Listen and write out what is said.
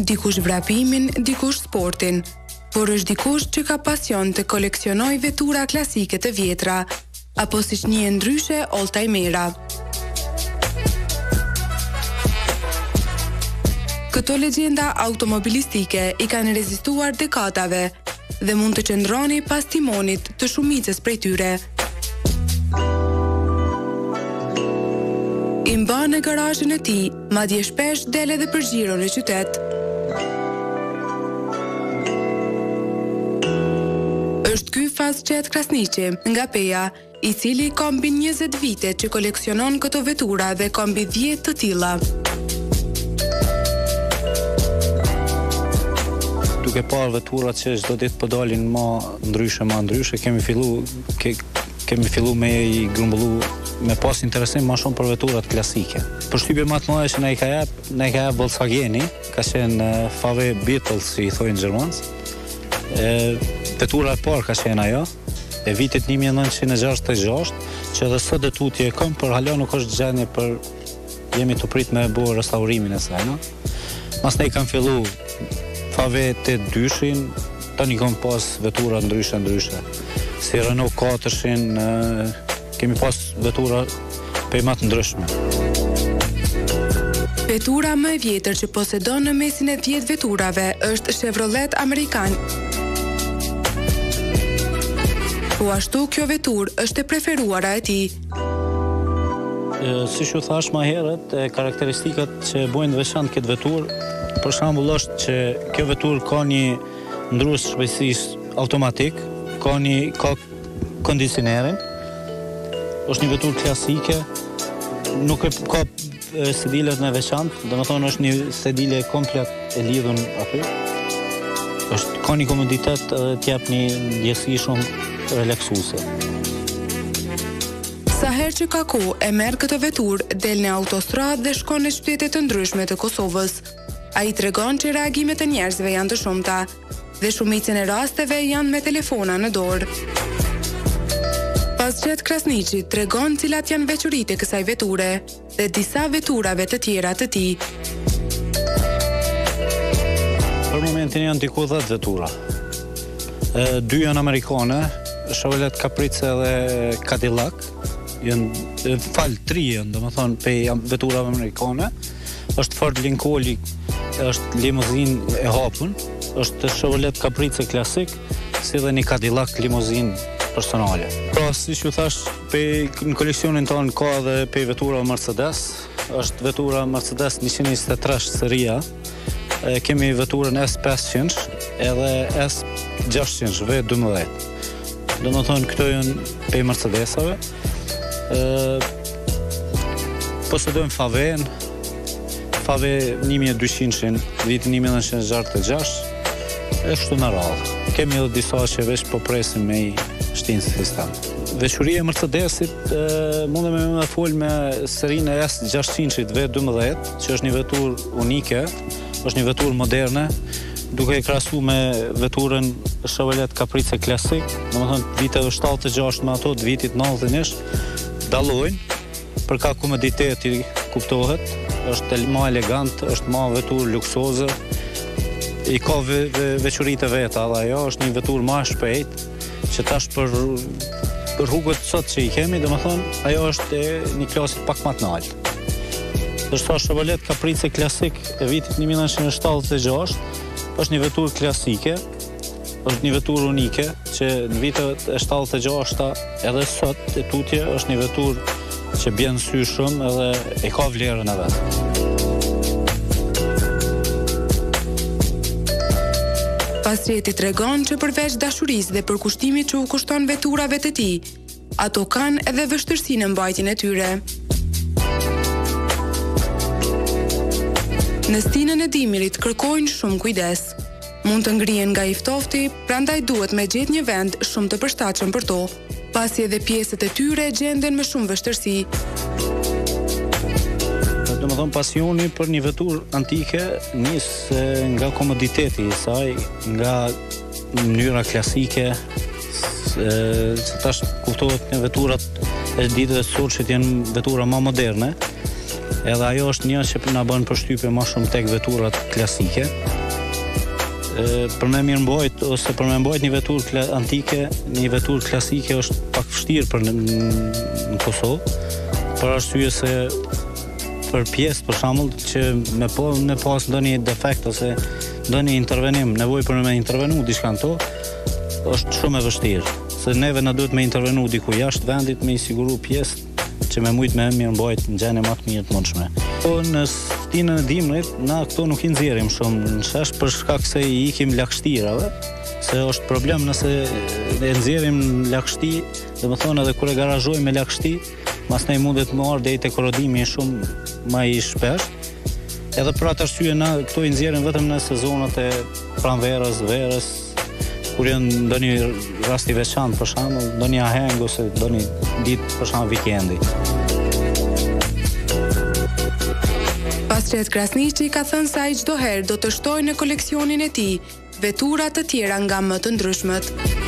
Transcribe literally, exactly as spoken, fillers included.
dikush vrapimin, dikush sportin, por është dikush që ka pasion të koleksionoj vetura klasike të vjetra, apo siç njihen ndryshe oldtimera. Këto legjenda automobilistike i kanë rezistuar dekadave dhe mund të qëndroni pas timonit të shumicës prej tyre. I mban në garazhin e tij, madje shpesh del edhe për xhiro në qytet. Është ky Fazjet Krasniqi nga Peja, i cili ka mbi njëzet vite që koleksionon këto vetura dhe ka mbi dhjetë të tilla. Duke parë veturat që çdo ditë po dalin më ndryshe, më ndryshe, kemi fillu ke, kemi fillu me i grumbullu me pas interesim më shumë për veturat klasike. Përshtypje më të mëdha që na i ka jap, na i ka jap Volkswageni, ka qenë F A W Beetle, si i thojnë gjermanët. E vetura e parë ka qenë ajo, e vitit një mijë e nëntëqind e gjashtëdhjetë e gjashtë, që edhe sot e tutje e kam, por hala nuk është gjendje për jemi të prit me bërë restaurimin e saj, no? Mas ne i kam fillu F A W të dyshin, tani kam pas vetura ndryshe ndryshe. Si Renault katërshin, kemi pas vetura për më të ndryshme. Vetura më e vjetër që posedon në mesin e dhjetë veturave është Chevrolet American. Po ashtu kjo vetur është e preferuara e tij. Si që thash më herët, karakteristikat që bojnë veçantë këtë veturë, për shembull është që kjo veturë ka një ndrues shpejtësisë automatik, ka një ka kondicionerin, është një veturë klasike, nuk e ka sedilet në veçantë, domethënë është një sedile komplet e lidhur aty. Është ka një komoditet dhe t'jap një ndjesi shumë relaksuese. Sa herë që ka kohë e merr këtë veturë, del në autostradë dhe shkon në qytete të ndryshme të Kosovës. Ai tregon që reagimet e njerëzve janë të shumta dhe shumicën e rasteve janë me telefona në dorë. Fazjet Krasniqi tregon cilat janë veçoritë e kësaj veture dhe disa veturave të tjera të tij. Për momentin janë diku dhjetë vetura. E, dy janë amerikane, Chevrolet Caprice dhe Cadillac. Janë fal tri janë, domethënë pe veturave amerikane. Është Ford Lincoln, është limuzin e hapun, është Chevrolet Caprice klasik, si dhe një Cadillac limuzin personale. Pra, si që thash, pe, në koleksionin tonë ka dhe pe vetura Mercedes, është vetura Mercedes njëqind e njëzet e tre seria, e, kemi veturën S pesëqind edhe S gjashtëqind V dymbëdhjetë. Do më thonë, këto janë pe Mercedesave, e, posedojmë F A W-n, F A W një mijë e dyqind, vitin një mijë e nëntëqind e gjashtëdhjetë e gjashtë, e kështu në radhë. Kemi edhe disa që veç po presim me i shtinë sistem. Veçuria e Mercedesit, e, mundem me me fol me serinë e S gjashtëqind V dymbëdhjetë, që është një veturë unike, është një veturë moderne, duke e krahasu me veturën Chevrolet Caprice klasik, domethënë viteve shtatëdhjetë e gjashtë me ato të vitit nëntëdhjetë, dallojnë për ka komoditeti kuptohet, është më elegant, është më veturë luksoze, i ka ve, ve, veçuritë e veta, dhe ajo është një veturë më shpejt, që tash për, për rrugët sot që i kemi, domethënë ajo është e një klasë pak më të lartë. Është Chevrolet Caprice klasik e vitit një mijë e nëntëqind e shtatëdhjetë e gjashtë, është një veturë klasike, është një veturë unike, që në vitet e shtatëdhjetë e gjashta edhe sot e tutje është një veturë që bjen sy shumë edhe e ka vlerën e vet. Fazjeti tregon që përveç dashurisë dhe përkushtimit që u kushton veturave të tij, ato kanë edhe vështirësinë në mbajtjen e tyre. Në stinën e dimirit kërkojnë shumë kujdes. Mund të ngrihen nga i ftofti, prandaj duhet me gjetë një vend shumë të përshtatshëm për to, pasi edhe pjesët e tyre gjenden me shumë vështirësi. Domethënë pasioni për një veturë antike nis nga komoditeti i saj, nga mënyra klasike, se tash kuptohet në veturat e ditëve sot që janë vetura më moderne. Edhe ajo është një që na bën përshtypje më shumë tek veturat klasike. E, për me mirë mbojt ose për me mbojt një veturë antike, një veturë klasike është pak vështirë për në, në Kosovë, për arsye se për pjesë për shembull që me po me pas ndonjë defekt ose ndonjë intervenim, nevojë për me intervenu diçka në to, është shumë e vështirë. Se neve na duhet me intervenu diku jashtë vendit me i siguru pjesë që me mujt me mirë mbajt në gjendje më të mirë të mundshme. Po në stinën e dimrit, na këto nuk i nxjerrim shumë në shesh për shkak se i ikim lagështirave, se është problem nëse e nxjerrim lagështi, domethënë edhe kur e garazhojmë me lagështi, pastaj mundet më ardh deri te korrodimi shumë më i shpesh. Edhe për atë arsye na këto i nxjerrim vetëm në sezonat e pranverës, verës, kur janë ndonjë rast i veçantë, për shembull, ndonjë aheng ose ndonjë ditë, për shembull, vikendi. Pasqet Krasniqi ka thënë se ai çdo herë do të shtojë në koleksionin e tij vetura të tjera nga më të ndryshmet.